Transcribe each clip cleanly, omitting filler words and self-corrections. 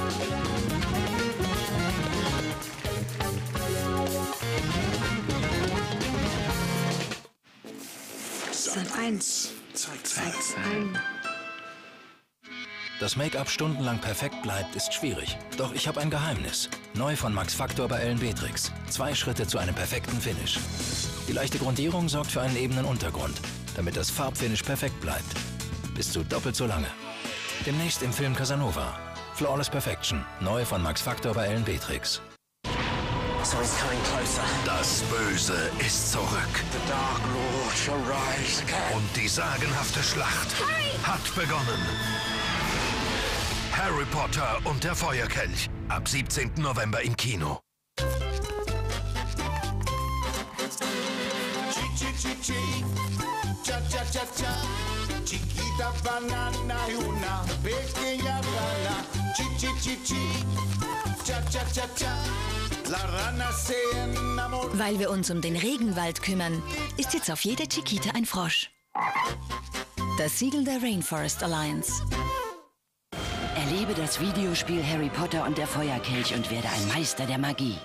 Eins. Zeig's ein. Dass Make-up stundenlang perfekt bleibt, ist schwierig. Doch ich habe ein Geheimnis. Neu von Max Factor bei Beatrix. 2 Schritte zu einem perfekten Finish. Die leichte Grundierung sorgt für einen ebenen Untergrund, damit das Farbfinish perfekt bleibt. Bis zu doppelt so lange. Demnächst im Film Casanova. Flawless Perfection. Neu von Max Factor bei Beatrix. Das Böse ist zurück. Und die sagenhafte Schlacht hat begonnen. Harry Potter und der Feuerkelch. Ab 17. November im Kino. Weil wir uns um den Regenwald kümmern, ist jetzt auf jeder Chiquita ein Frosch. Das Siegel der Rainforest Alliance. Erlebe das Videospiel Harry Potter und der Feuerkelch und werde ein Meister der Magie.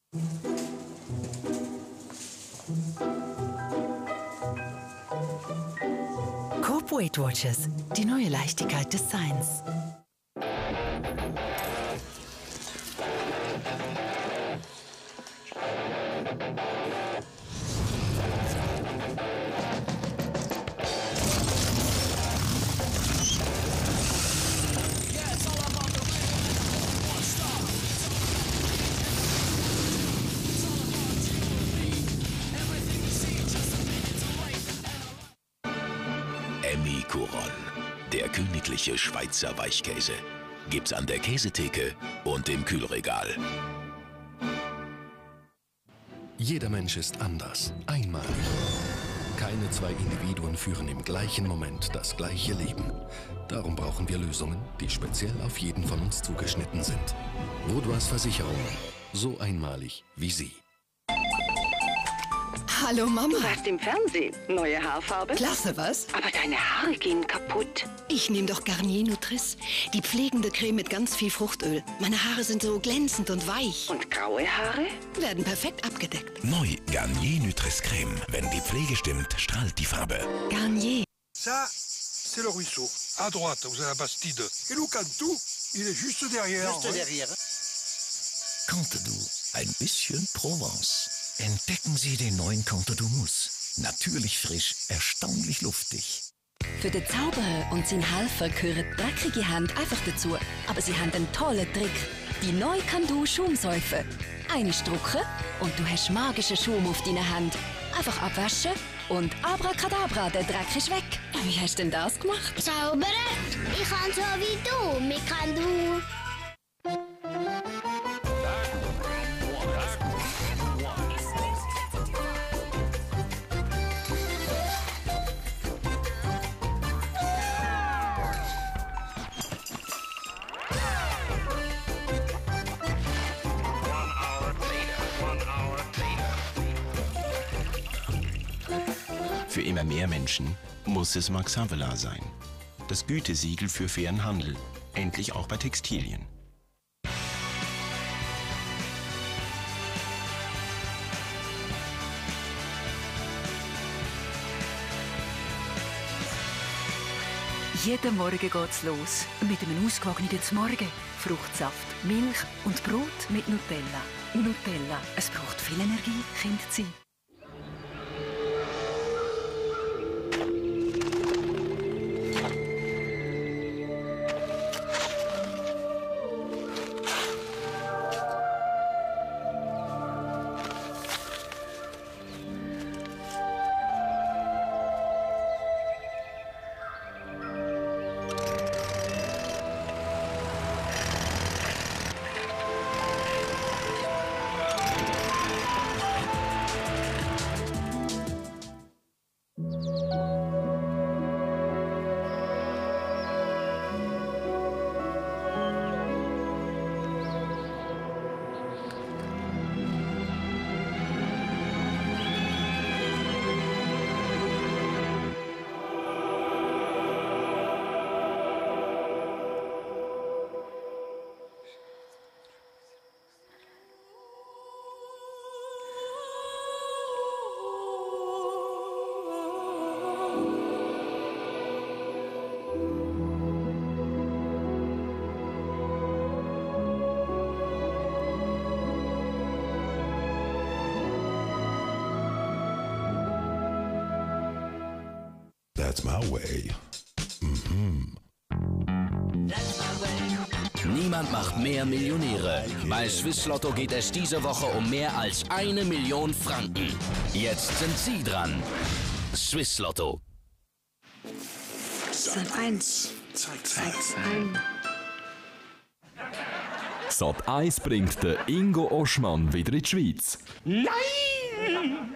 Coop Weight Watchers, die neue Leichtigkeit des Seins. Emmy Couronne, der königliche Schweizer Weichkäse. Gibt's an der Käsetheke und im Kühlregal. Jeder Mensch ist anders, einmalig. Keine 2 Individuen führen im gleichen Moment das gleiche Leben. Darum brauchen wir Lösungen, die speziell auf jeden von uns zugeschnitten sind. Vaudoise Versicherungen, so einmalig wie Sie. Hallo Mama. Du warst im Fernsehen. Neue Haarfarbe? Klasse, was? Aber deine Haare gehen kaputt. Ich nehme doch Garnier Nutris, die pflegende Creme mit ganz viel Fruchtöl. Meine Haare sind so glänzend und weich. Und graue Haare? Werden perfekt abgedeckt. Neu Garnier Nutris Creme. Wenn die Pflege stimmt, strahlt die Farbe. Garnier. Ça, c'est le ruisseau. À droite, vous avez la Bastide. Et le Cantou, il est juste derrière. Juste derrière. Cantedoux, ein bisschen Provence. Entdecken Sie den neuen Cantedoux Mousse. Natürlich frisch, erstaunlich luftig. Für den Zauberer und seinen Helfer gehören dreckige Hände einfach dazu. Aber sie haben einen tollen Trick. Die neue Cantedoux Schaumseife. Eine drucken und du hast magischen Schaum auf deinen Händen. Einfach abwaschen und abracadabra, der Dreck ist weg. Wie hast du denn das gemacht? Zaubern? Ich kann so wie du mit Cantedoux. Für immer mehr Menschen muss es Max Havelaar sein. Das Gütesiegel für fairen Handel, endlich auch bei Textilien. Jeden Morgen geht's los. Mit einem ausgewogenen Morgen, Fruchtsaft, Milch und Brot mit Nutella. Nutella, es braucht viel Energie, Kind zu sein. That's my way. Niemand macht mehr Millionäre. Bei Swiss Lotto geht es diese Woche um mehr als 1 Million Franken. Jetzt sind Sie dran. Swiss Lotto. Sat.1. Zeig's ein. Sat.1 bringt den Ingo Oschmann wieder in die Schweiz. Nein!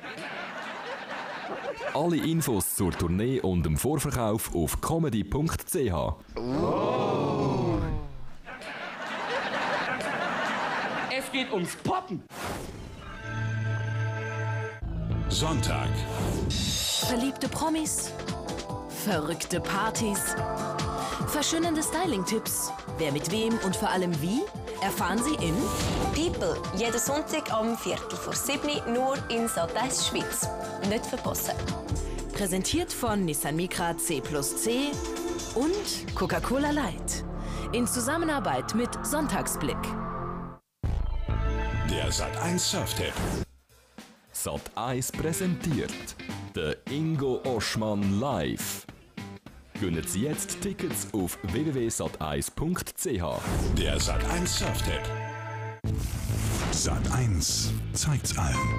Alle Infos zur Tournee und dem Vorverkauf auf comedy.ch. Oh. Es geht ums Poppen. Sonntag. Verliebte Promis, verrückte Partys, verschönernde Styling-Tipps. Wer mit wem und vor allem wie, erfahren Sie in People, jeden Sonntag um 6:45 nur in Sat.1 Schweiz. Nicht verpassen. Präsentiert von Nissan Micra C+C und Coca-Cola Light. In Zusammenarbeit mit Sonntagsblick. Der Sat.1 Surf-Tipp. Sat.1 präsentiert der Ingo Oschmann live. Gönnen Sie jetzt Tickets auf www.sat1.ch. Der Sat.1 Surf-Tipp. Sat.1 zeigt's allen.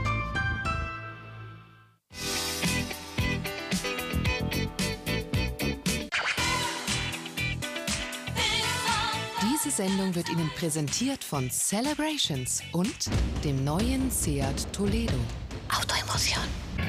Diese Sendung wird Ihnen präsentiert von Celebrations und dem neuen Seat Toledo. Autoemotion.